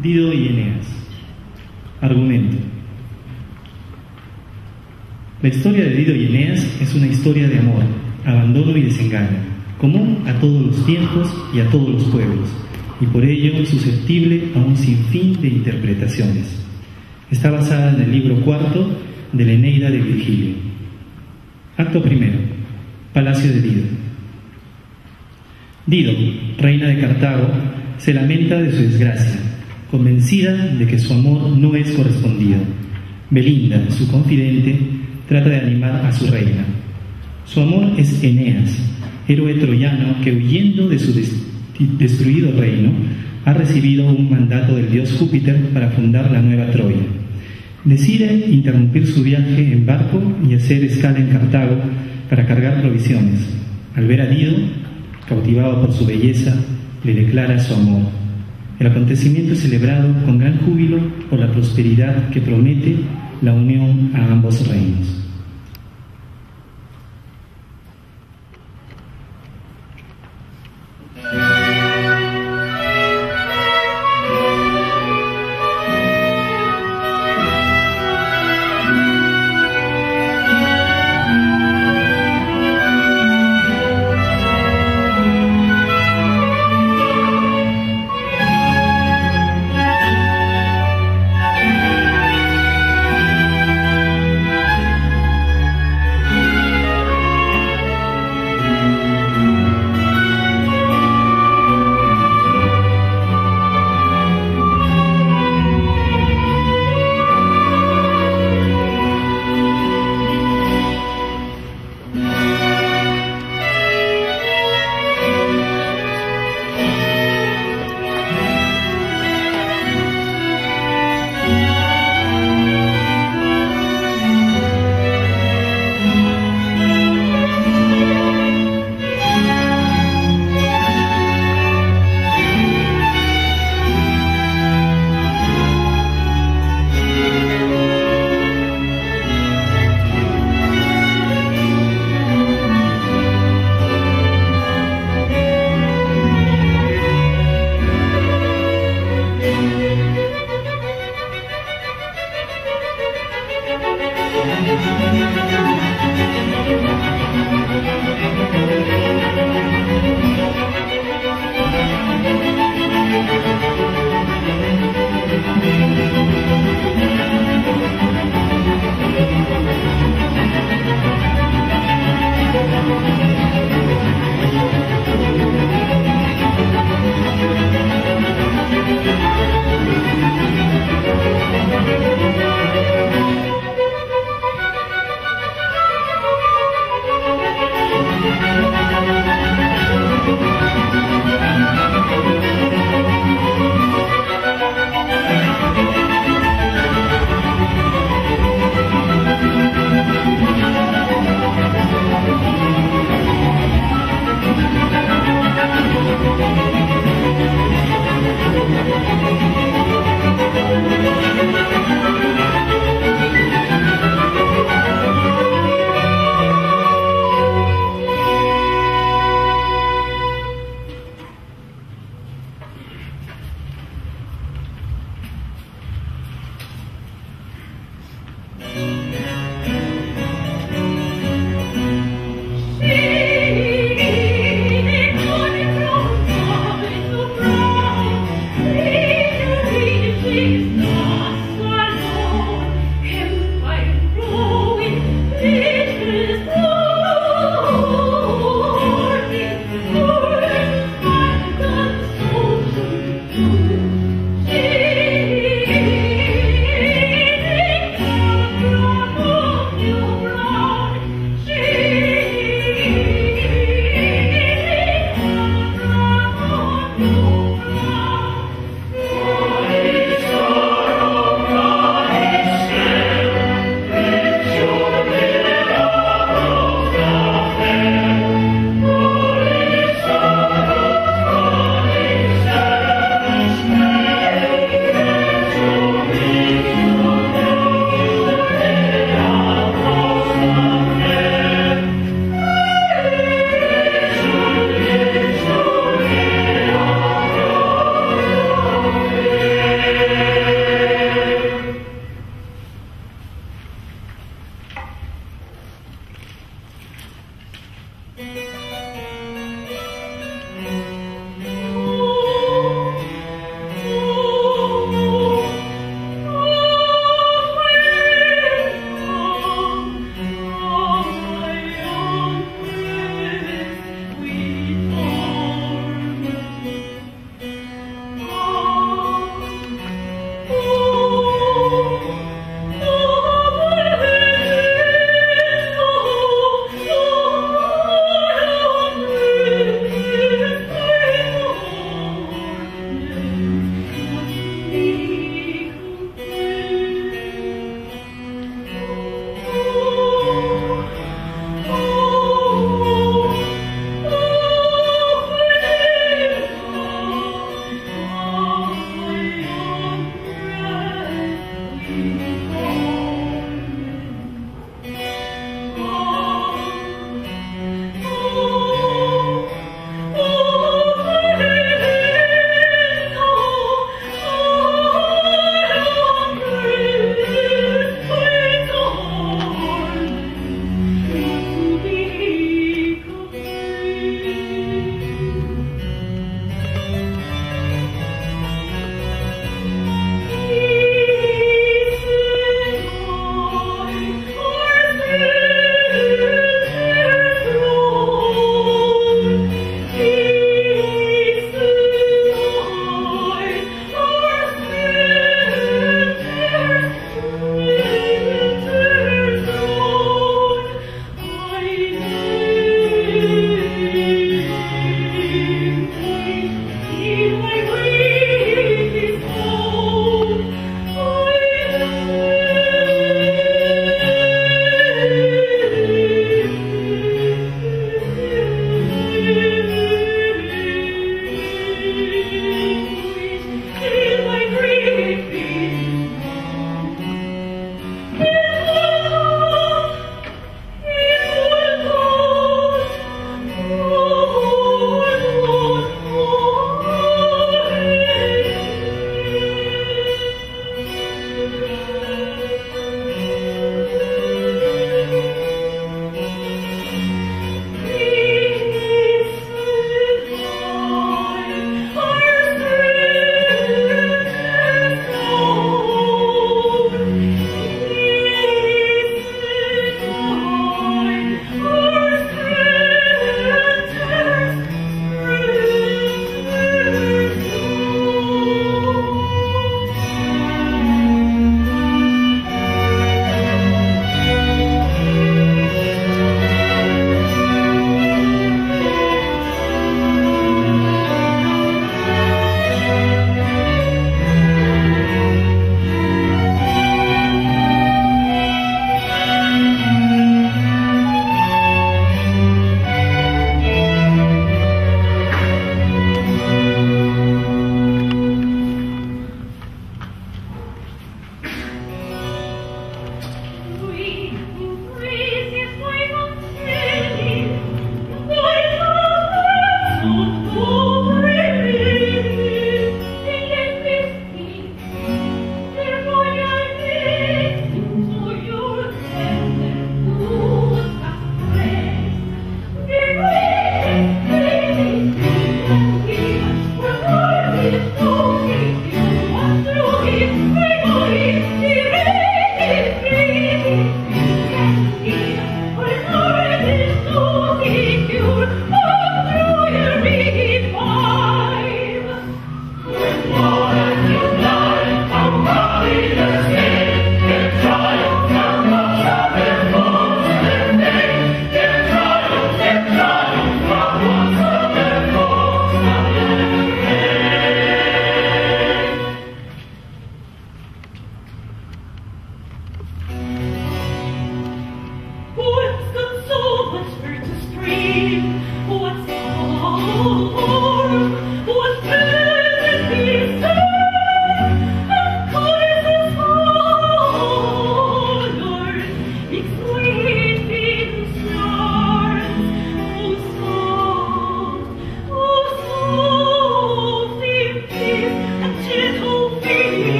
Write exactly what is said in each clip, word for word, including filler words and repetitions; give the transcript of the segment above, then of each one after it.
Dido y Eneas. Argumento. La historia de Dido y Eneas es una historia de amor, abandono y desengaño, común a todos los tiempos y a todos los pueblos, y por ello susceptible a un sinfín de interpretaciones. Está basada en el libro cuarto de la Eneida de Virgilio. Acto primero. Palacio de Dido. Dido, reina de Cartago, se lamenta de su desgracia, convencida de que su amor no es correspondido. Belinda, su confidente, trata de animar a su reina. Su amor es Eneas, héroe troyano que, huyendo de su des- destruido reino, ha recibido un mandato del dios Júpiter para fundar la nueva Troya. Decide interrumpir su viaje en barco y hacer escala en Cartago para cargar provisiones. Al ver a Dido, cautivado por su belleza, le declara su amor. El acontecimiento es celebrado con gran júbilo por la prosperidad que promete la unión a ambos reinos.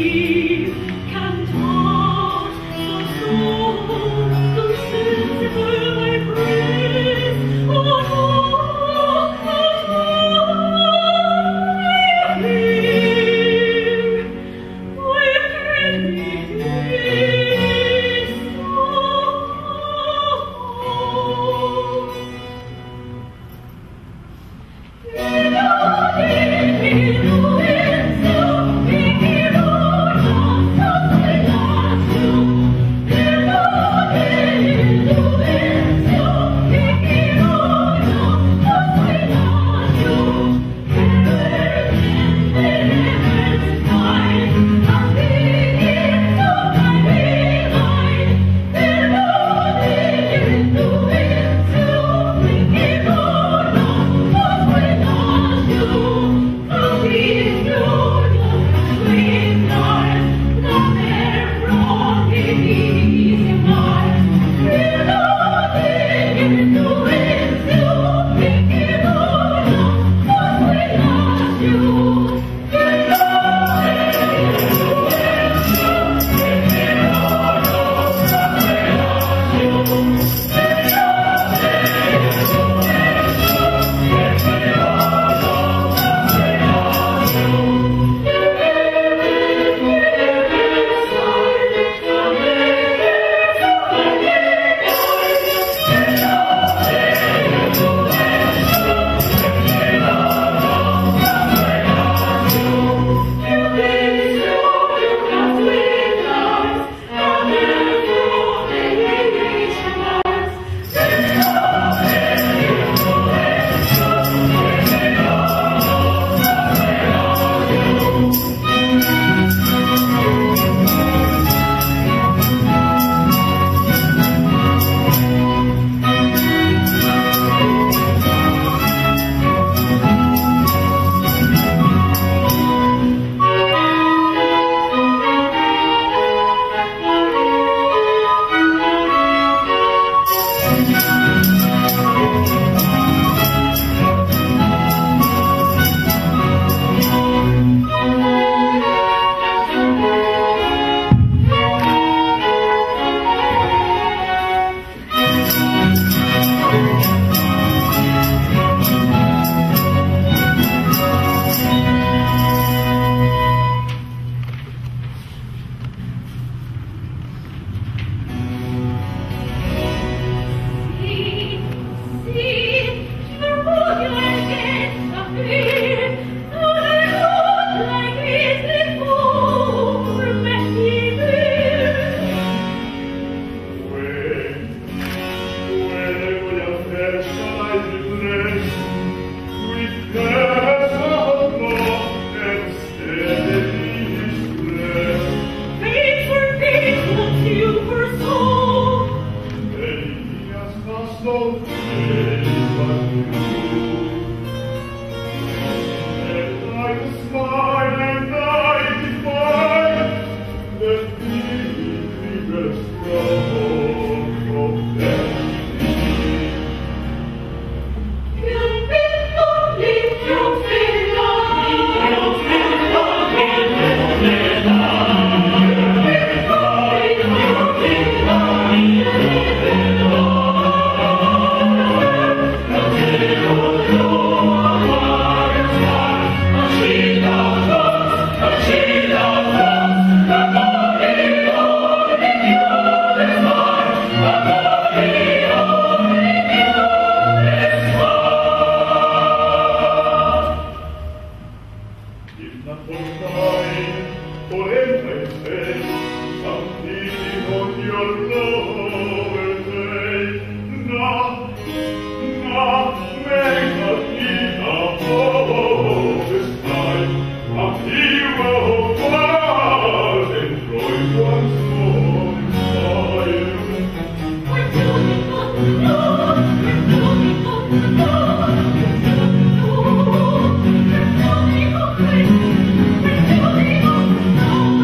Thank you.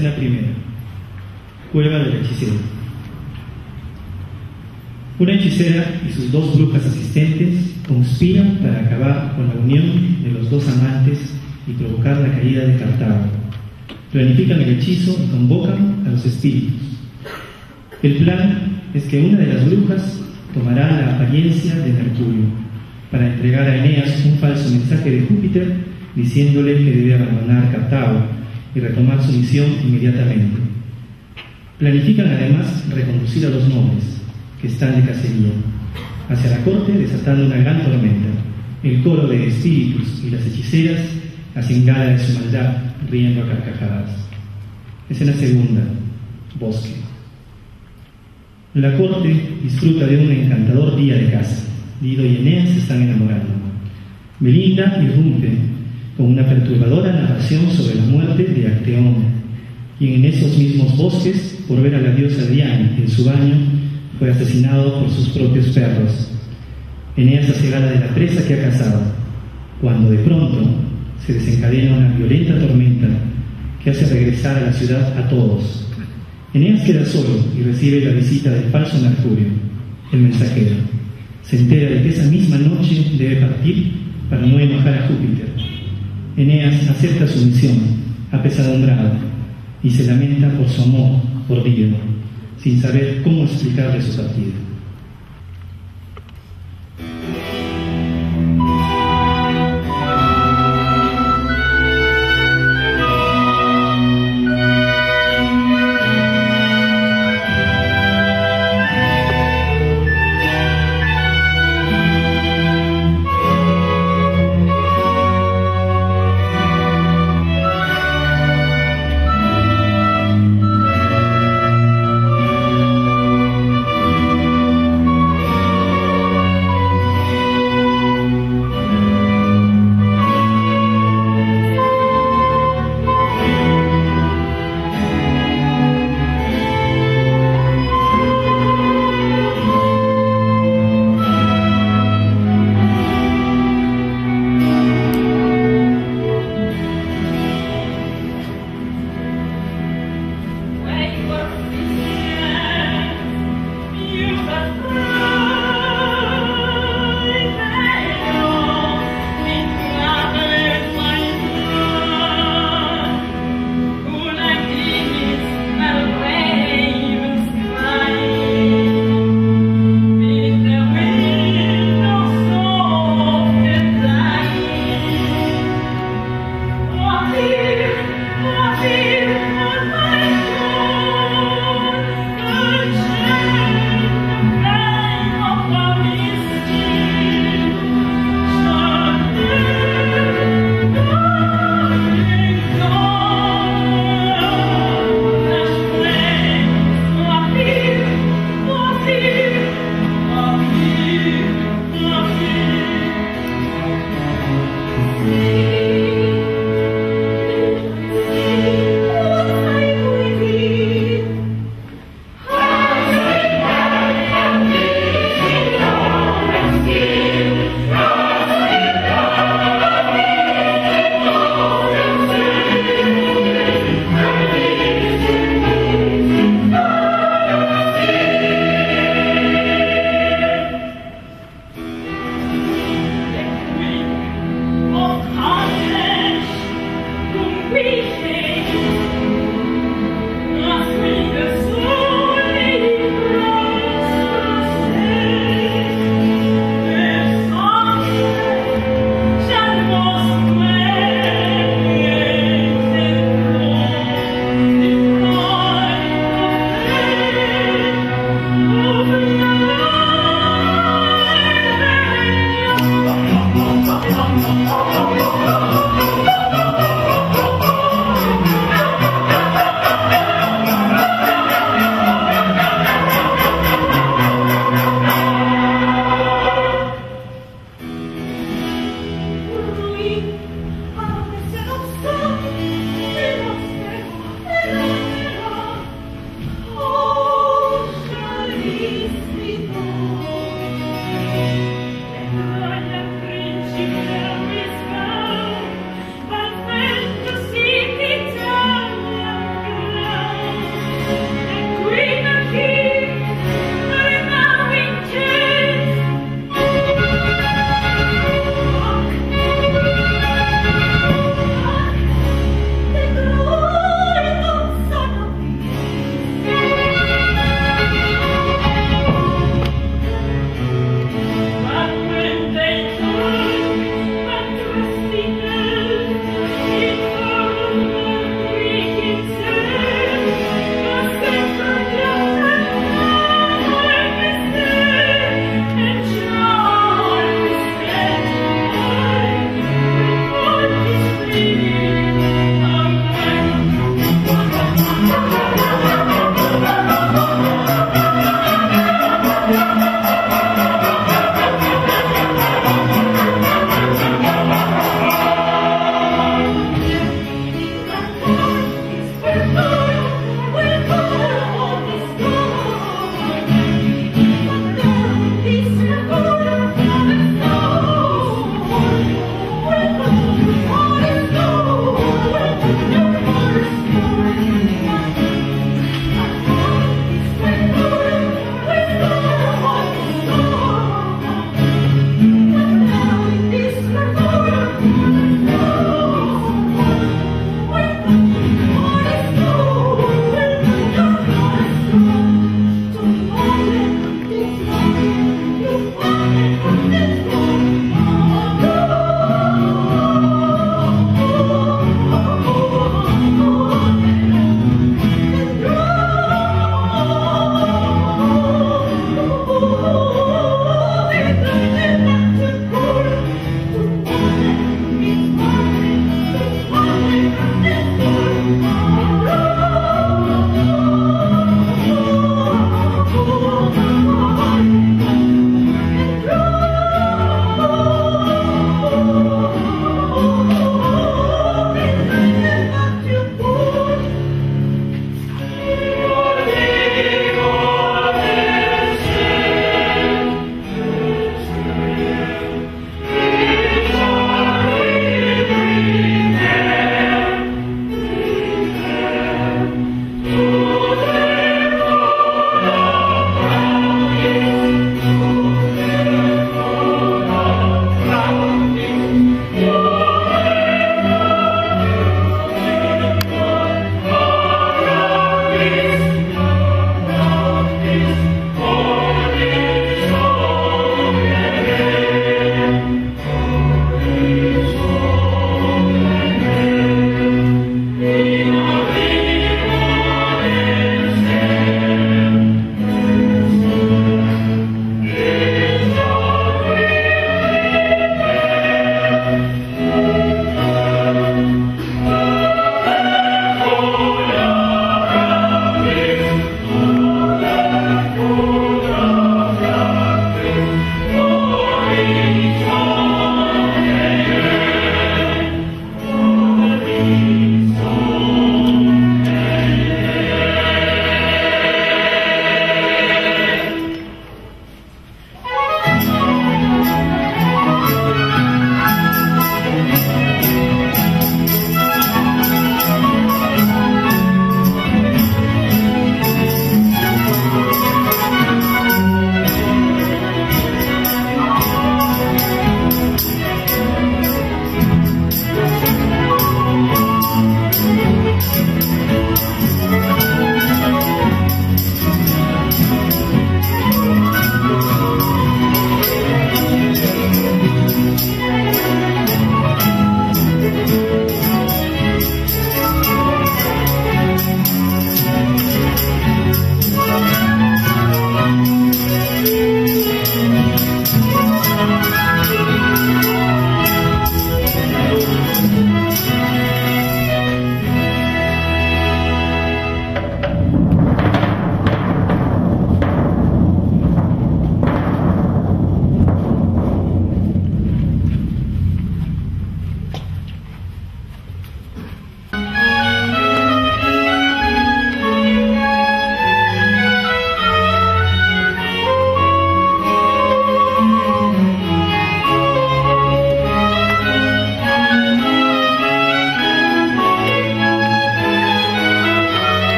Escena primera. Cueva del hechicero. Una hechicera y sus dos brujas asistentes conspiran para acabar con la unión de los dos amantes y provocar la caída de Cartago. Planifican el hechizo y convocan a los espíritus. El plan es que una de las brujas tomará la apariencia de Mercurio para entregar a Eneas un falso mensaje de Júpiter diciéndole que debe abandonar Cartago y retomar su misión inmediatamente. Planifican además reconducir a los nobles que están de cacería hacia la corte, desatando una gran tormenta. El coro de espíritus y las hechiceras hacen gala de su maldad, riendo a carcajadas. Escena segunda. Bosque. La corte disfruta de un encantador día de caza. Dido y Eneas se están enamorando. Belinda irrumpe con una perturbadora narración sobre la muerte de Acteón, y en esos mismos bosques, por ver a la diosa Diana en su baño, fue asesinado por sus propios perros. Eneas hace gala de la presa que ha cazado, cuando de pronto se desencadena una violenta tormenta que hace regresar a la ciudad a todos. Eneas queda solo y recibe la visita del falso Mercurio, el mensajero. Se entera de que esa misma noche debe partir para no enojar a Júpiter. Eneas acepta su misión, apesadumbrado, y se lamenta por su amor por Dido, sin saber cómo explicarle su partida.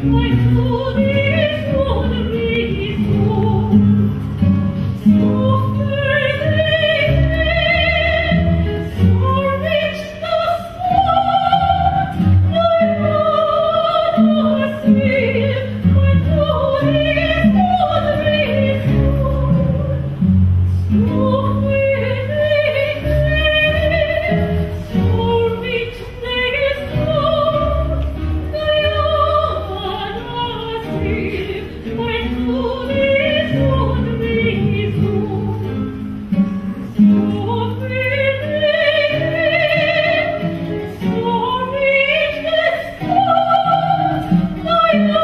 I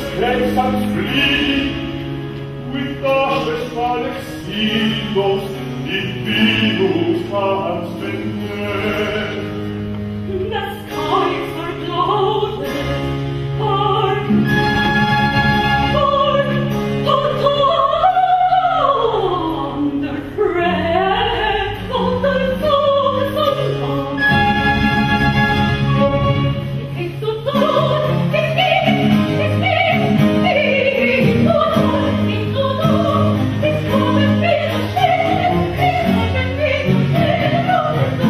descansan fleet, with ashes falecidos, divinus hands dead. The skies are clouded, dark, dark, thunder fret, thunder falls on us. It takes so long, it's deep, it's deep, it's so long, it's so long, it's coming, it's a shame, it's coming, it's a shame, it's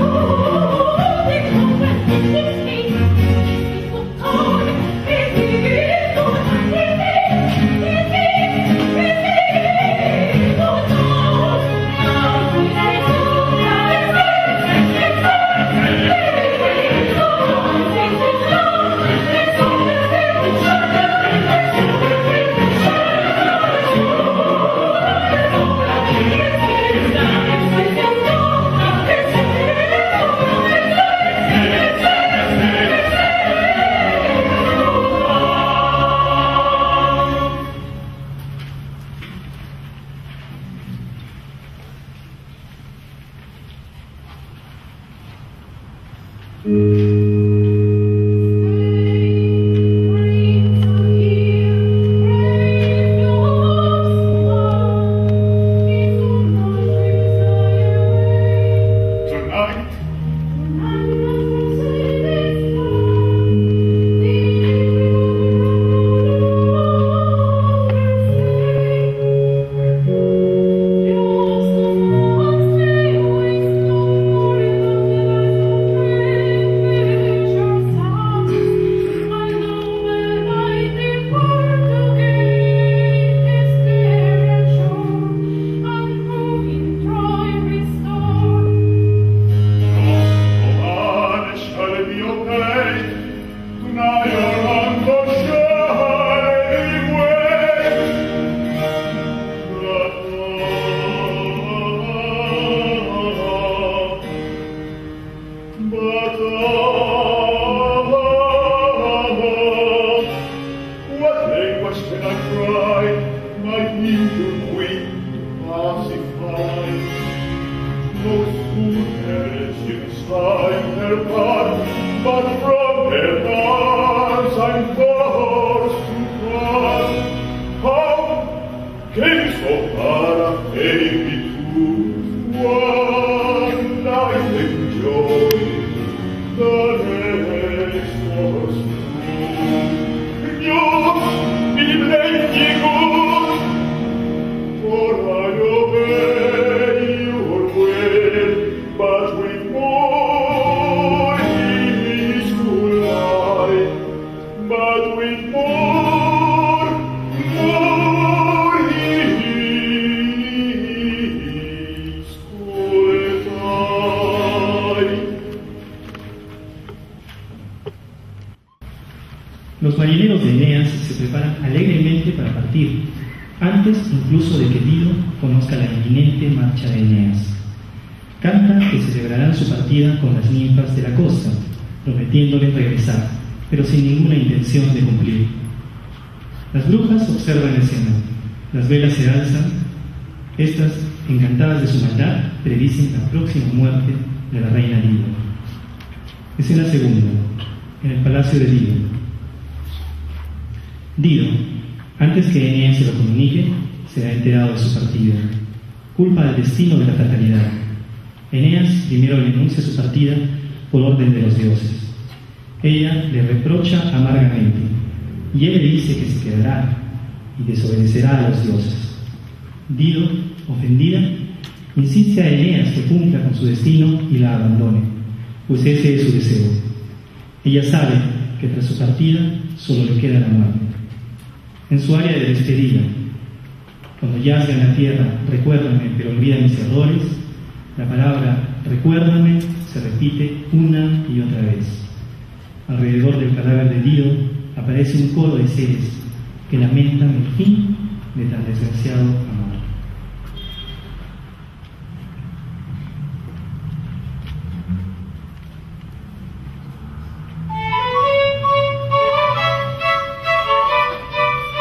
Los marineros de Eneas se preparan alegremente para partir, antes incluso de que Dido conozca la inminente marcha de Eneas. Cantan que celebrarán su partida con las ninfas de la costa, prometiéndoles regresar, pero sin ninguna intención de cumplir. Las brujas observan la escena, las velas se alzan, estas, encantadas de su maldad, predicen la próxima muerte de la reina Dido. Escena segunda, en el palacio de Dido. Dido, antes que Eneas se lo comunique, se ha enterado de su partida. Culpa del destino de la fatalidad. Eneas primero le anuncia su partida por orden de los dioses. Ella le reprocha amargamente, y él le dice que se quedará y desobedecerá a los dioses. Dido, ofendida, insiste a Eneas que cumpla con su destino y la abandone, pues ese es su deseo. Ella sabe que tras su partida solo le queda la muerte. En su área de despedida, cuando yazga en la tierra, recuérdame, pero olvida mis errores, la palabra recuérdame se repite una y otra vez. Alrededor del cadáver de Dido aparece un coro de seres que lamentan el fin de tan desgraciado amor. Thank you.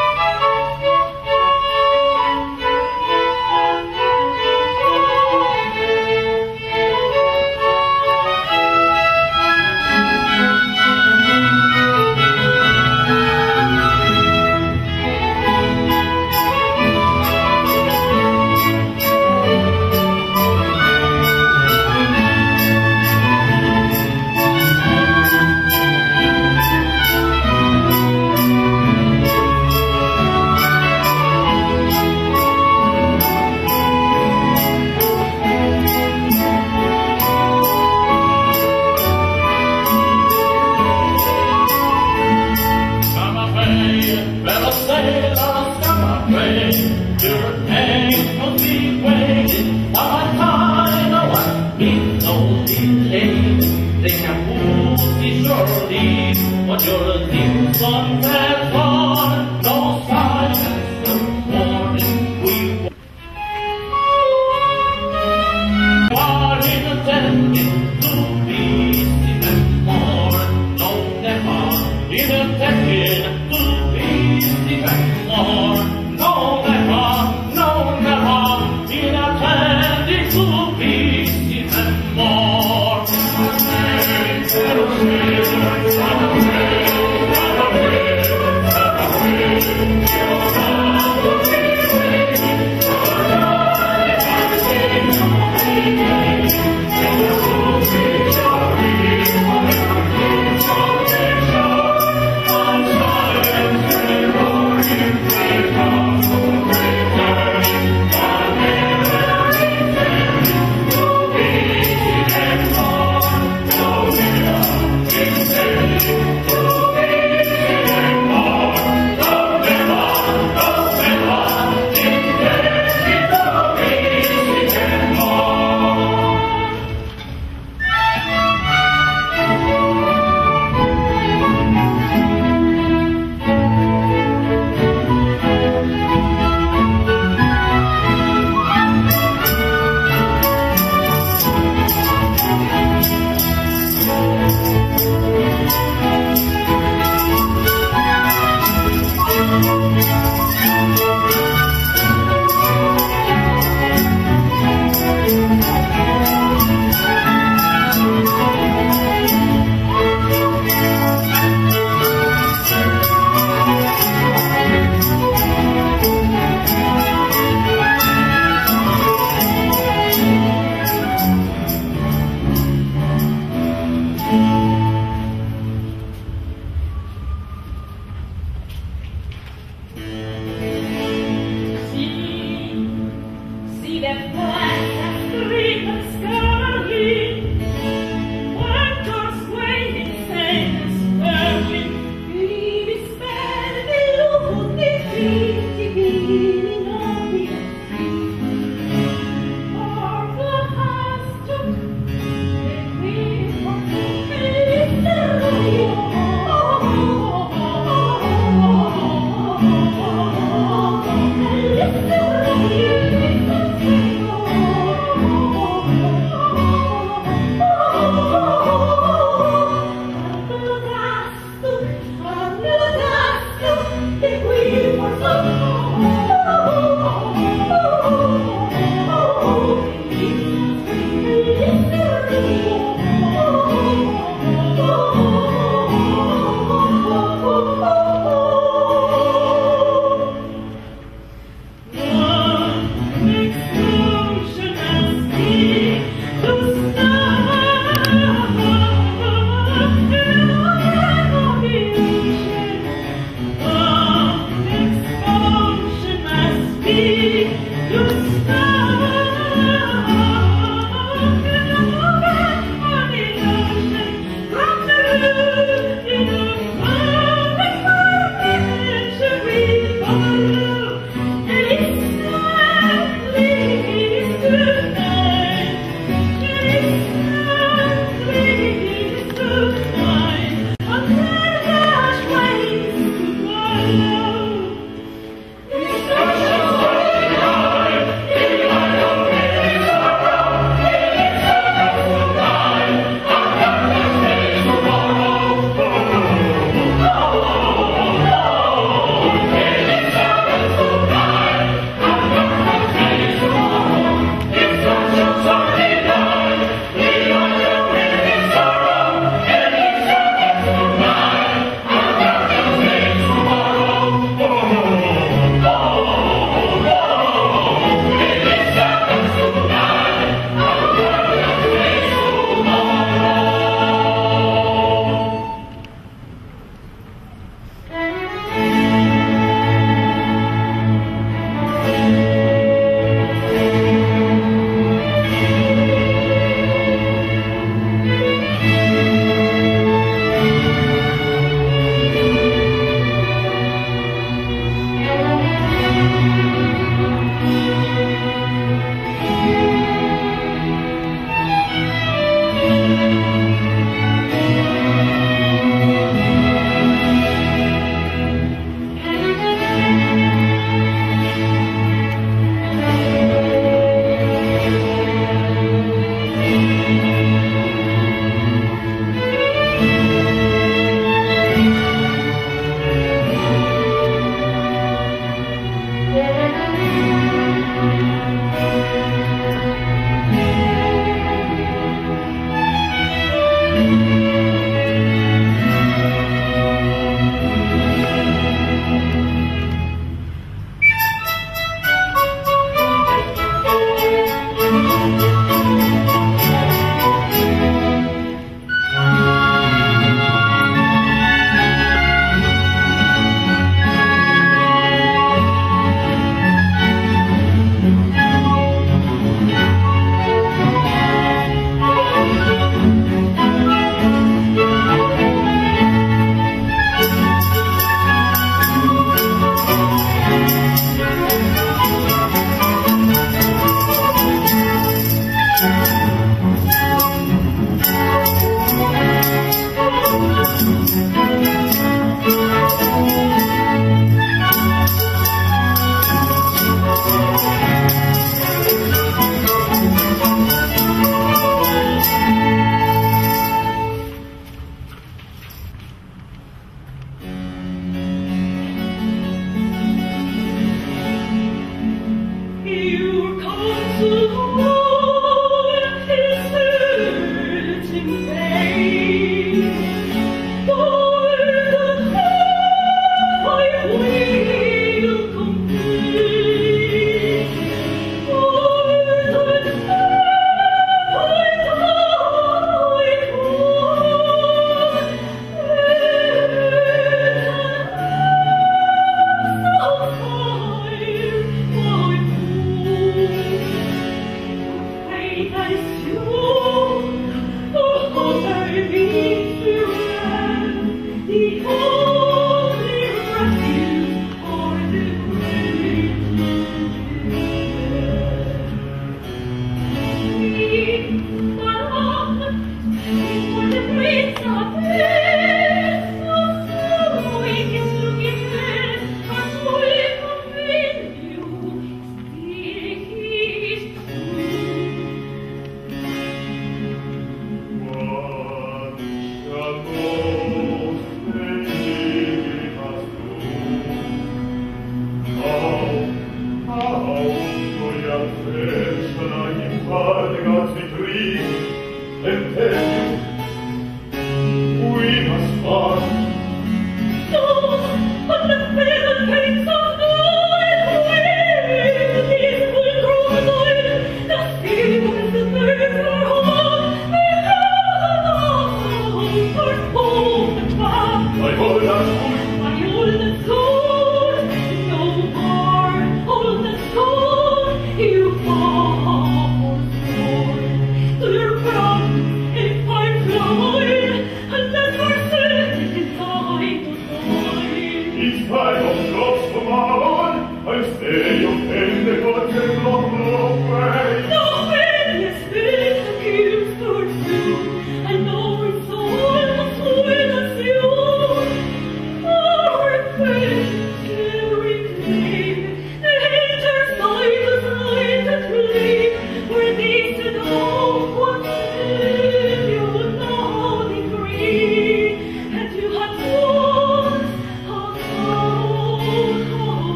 But you're a thief, son, that's on. No silence, the warning we are intended to be seen and more. No, never, in a